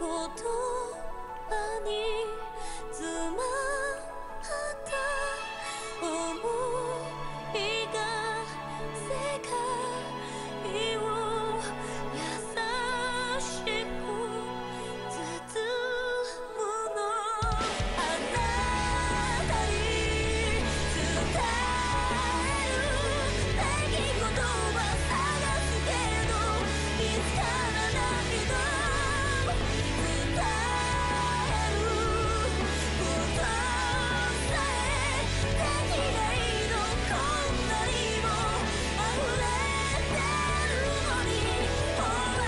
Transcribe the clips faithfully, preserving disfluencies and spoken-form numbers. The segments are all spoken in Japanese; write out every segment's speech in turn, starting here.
葉に詰まった想いが世界を優しく包むの。あなたに伝える出来事は探すけど見つからないの。伝えることさえできないの。こんなにも溢れてるのにほら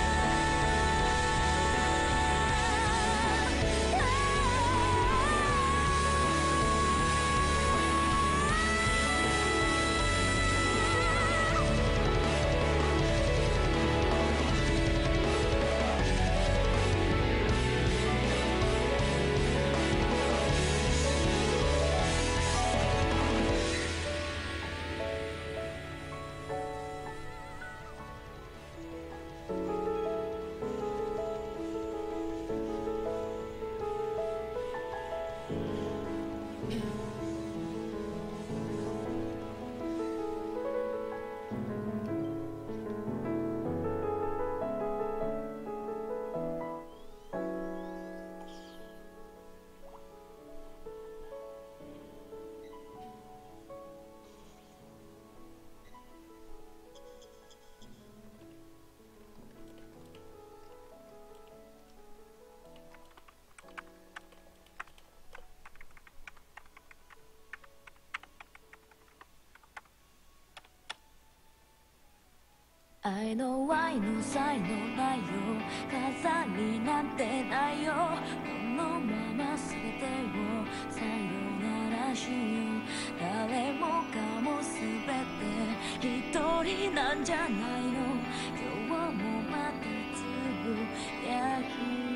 愛の愛の才能ないよ。飾りなんてないよ。このまま全てをさよならしよう。誰もかも全て一人なんじゃないの。今日もまたつぶやく。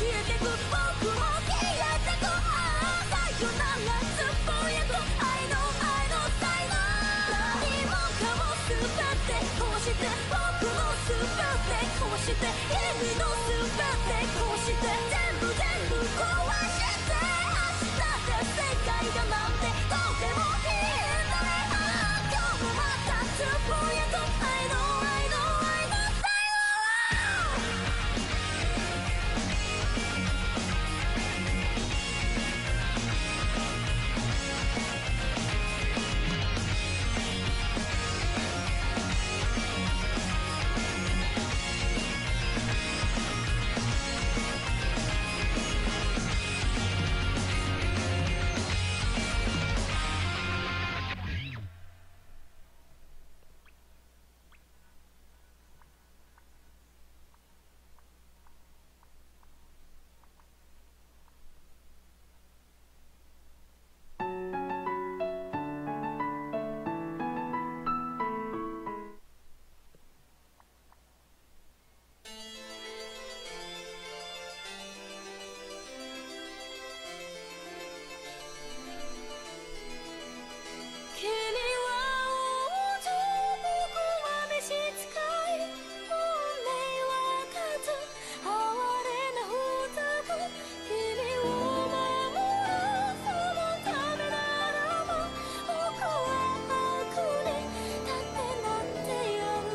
消えてく僕も消えてくああさよならつぶやく愛のして君の全てこうして全部全部壊して明日で世界がなんてどうでもいいんだね。今日もまたつぶやく I know I know I know say君は王女僕は召使い運命は数哀れな双子君を守るそのためならば僕は悪に立ってなってやる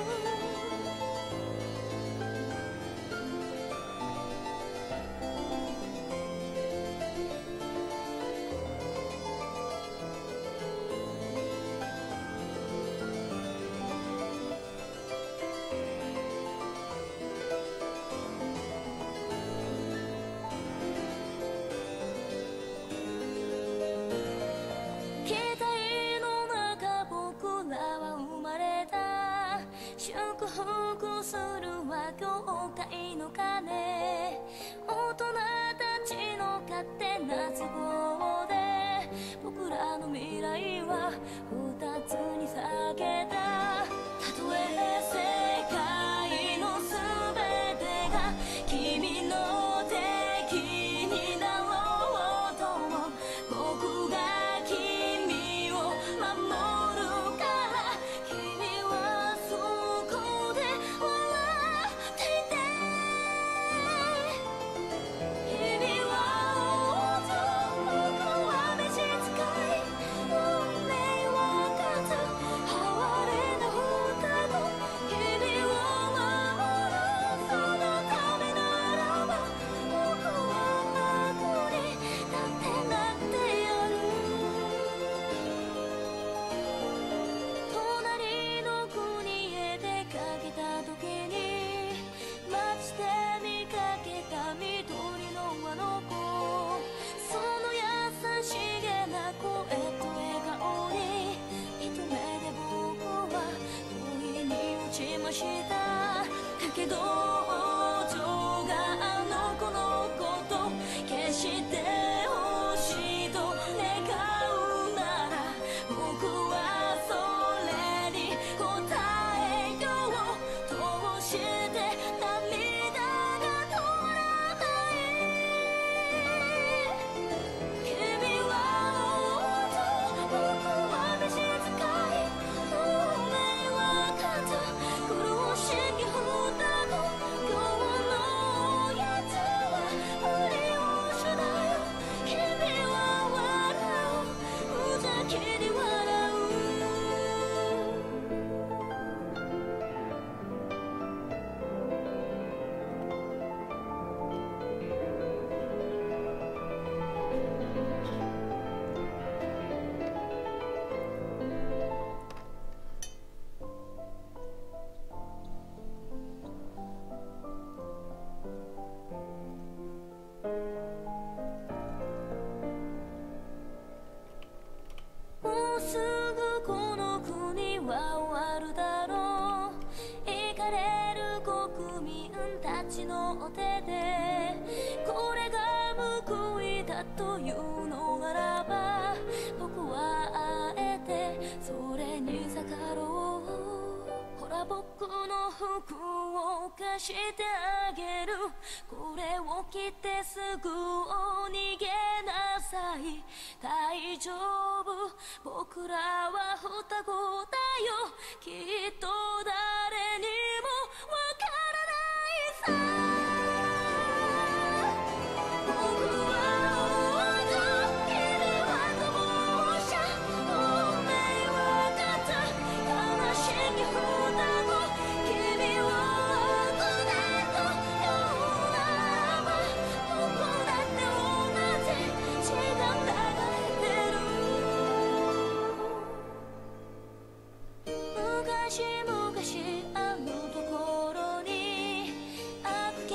期待の中僕らは生まれた祝福するは教会の鐘大人たちの勝手な都合で僕らの未来は二つに裂けたたとえ世界の全てが君の敵になろうとも僕が君を守るから君はそこで笑っていて君は王女僕は召使い運命は数哀れな双子君を守るそのためならば僕は悪にだってなってやる隣の国へ出かけた時に街で見かけた緑のあの子その優しげな声と笑顔に一目で僕は不意に落ちましただけど王女があの子のこと決して欲しいと願うなら僕はそれに応えようどうして涙が止まらない君は王女僕は召使い運命は数苦しき双子今日のやつは無理をしだよ君は笑う無邪気に笑うもうすぐこの国は終わるだろうイかれる国民たちのお手でこれが報いだというのならば僕はあえてそれに逆ろうほら僕の服を貸してあげるこれを着てすぐ逃げなさい大丈夫僕らは双子だよきっと誰にもわからない昔々あのところに溢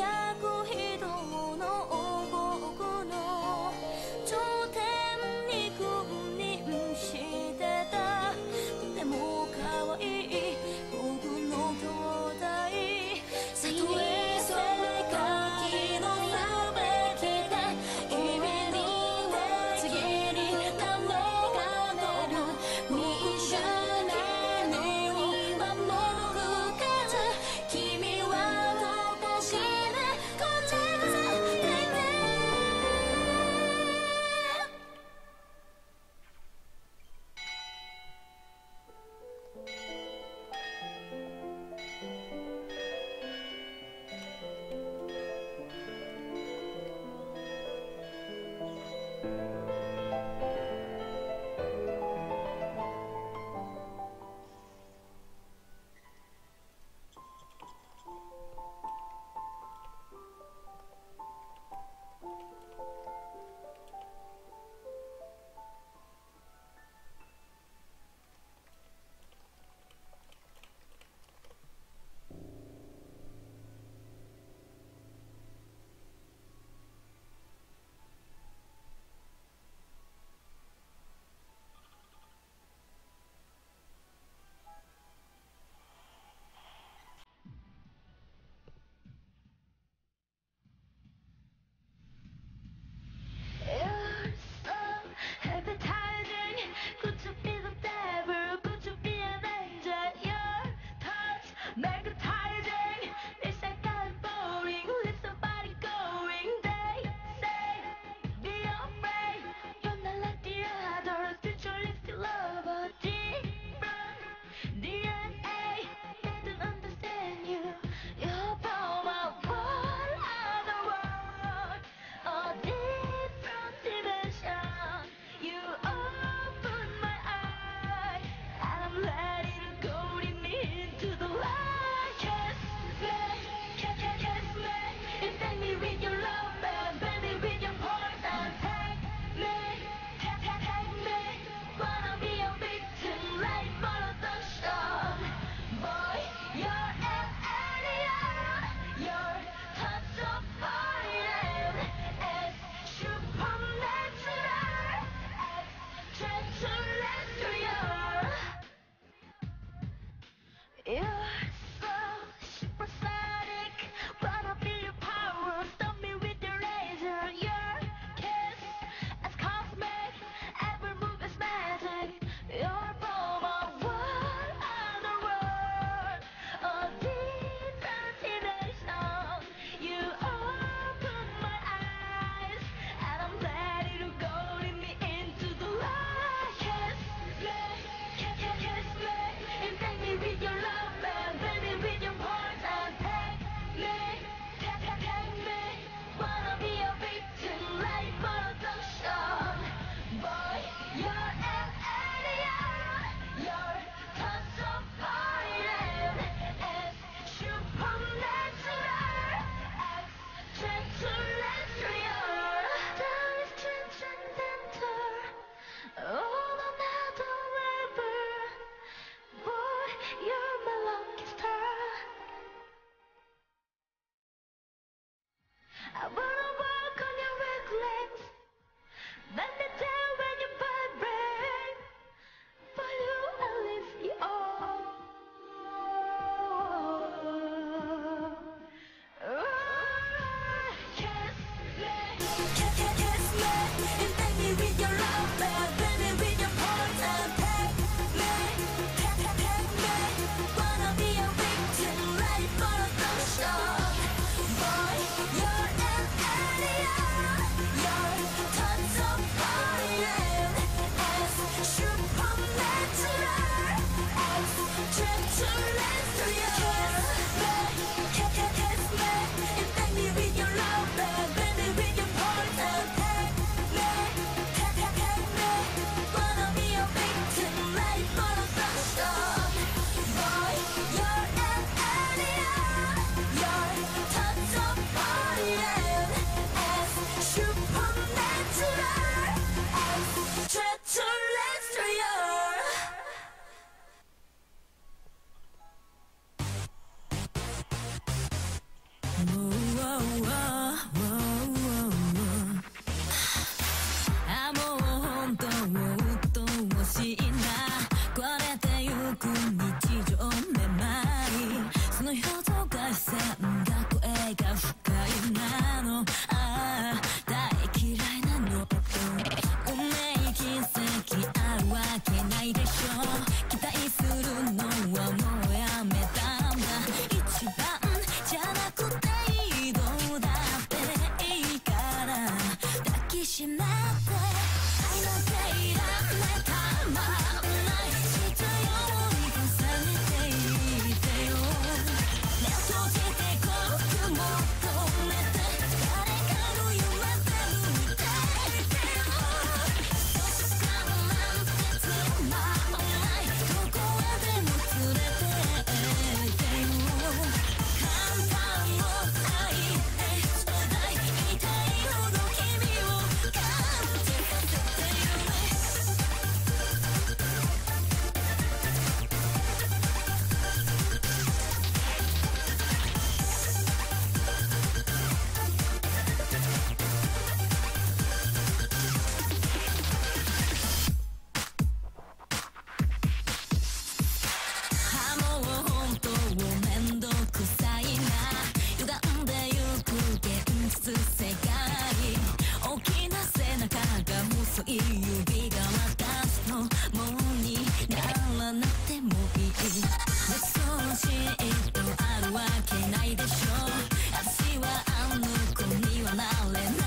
にならなくてもいい。別荘シートあるわけないでしょ。私はあの子にはなれない。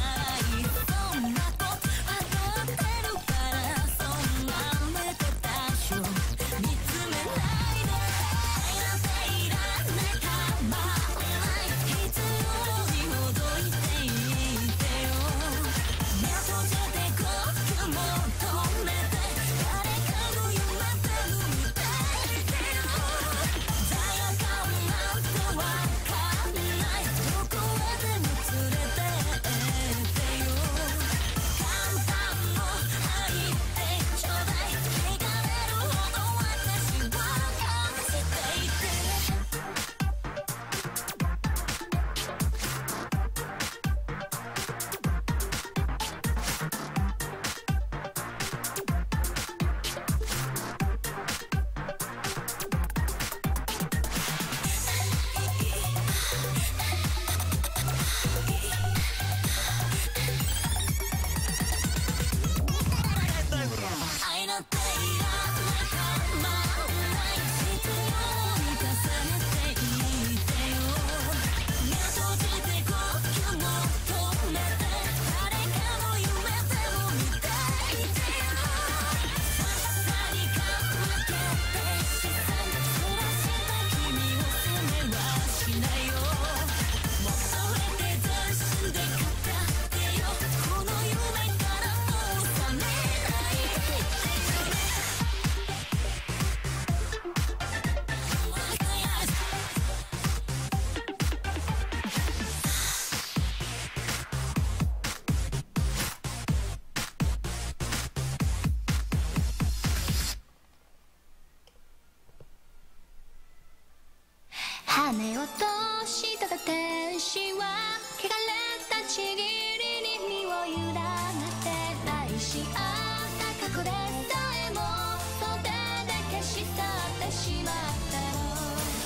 そんなことわかってるから、そんなめでたしょ見つめないで。愛なんていらない構わない。必要にほどいていてよ。目閉じて呼吸も止めて、誰かの夢で見ていてよ。罪悪感なんてわかんない。どこへでも連れてってよ。簡単の入ってちょうだい。聞かれるほど私は感じていて。愛なんていらない構わない。必要に重ねていてよ。目閉じて呼吸も止めて、誰かの夢でも見ていてよ。ささにかけて視線そらした君を責めはしないよ。もっと触れて全身で語ってよ。この夢からもう覚めない。羽を通したた天使は汚れたちぎりに身を委ねてないし、あった過去でさえも袖で消し去ってしまったの。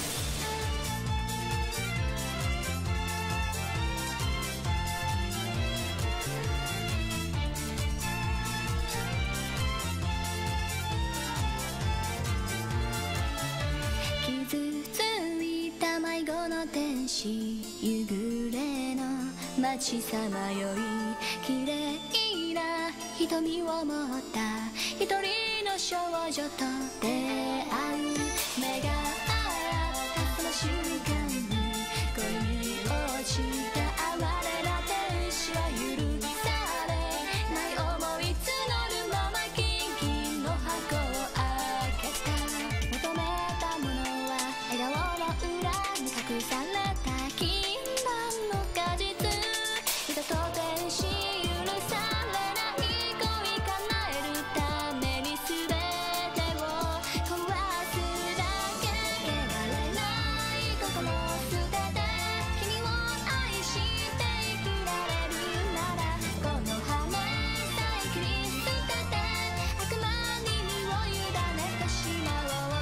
傷ついた迷子の天使、夕暮れの街さまよい、綺麗な瞳を持った一人の少女と出会う。目が合ったその瞬間に恋に落ちた哀れな天使は許されない思い募るままキンキンの箱を開けた。求めたものは笑顔の裏に隠された禁断の果実。人と天使許されない恋叶えるために全てを壊すだけ。汚れない心を捨てて君を愛して生きられるなら、この羽さえ切り捨てて悪魔に身を委ねてしまおう。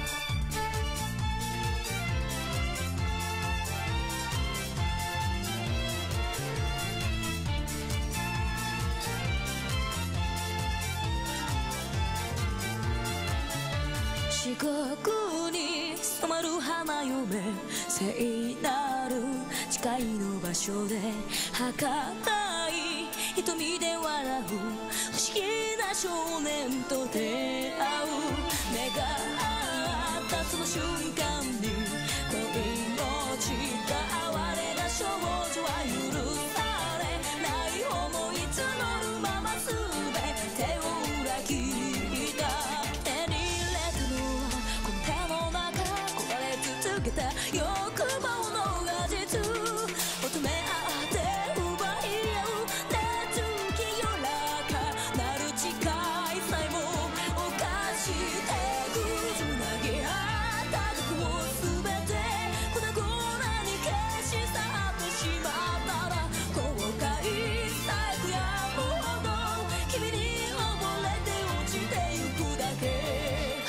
四国に染まる花嫁、聖なる誓いの場所で儚い瞳で笑う不思議な少年と出会う。目が合ったその瞬間に恋の落ちた哀れな少女は許されない思い募るまま全てを裏切った。手に入れたのはこの手の中壊れ続けた欲望の果実。求め合って奪い合う熱きよらかなる誓いさえも犯してく。つなぎ合った過去を全て粉々に消し去ってしまったら、後悔さえ悔やむほど君に溺れて落ちてゆくだけ。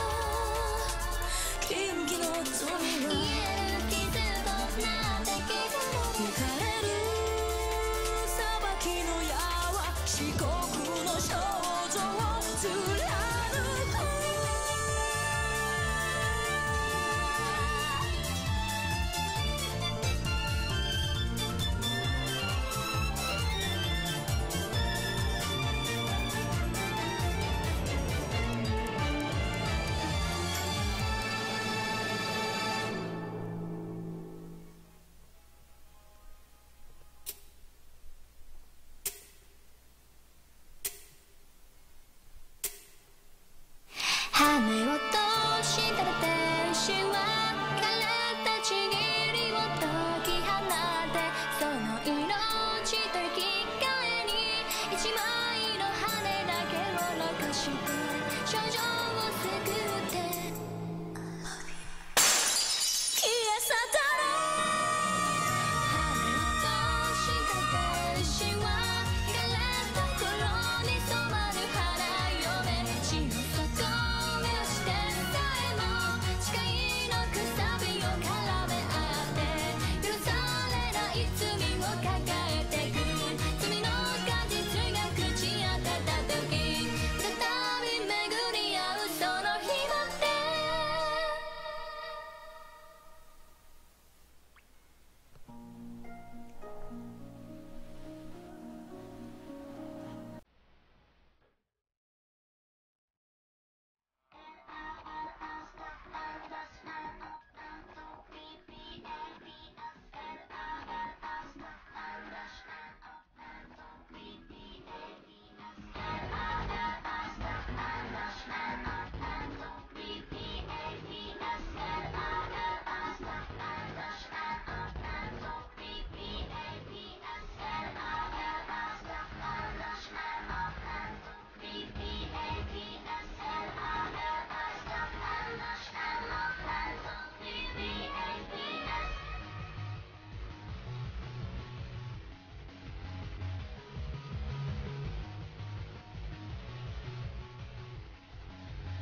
禁忌の罪は傷となって聞かれる裁きの矢は四国の少女を貫症状を救って消え去った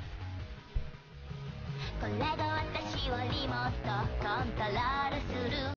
これが私をリモートコントロールする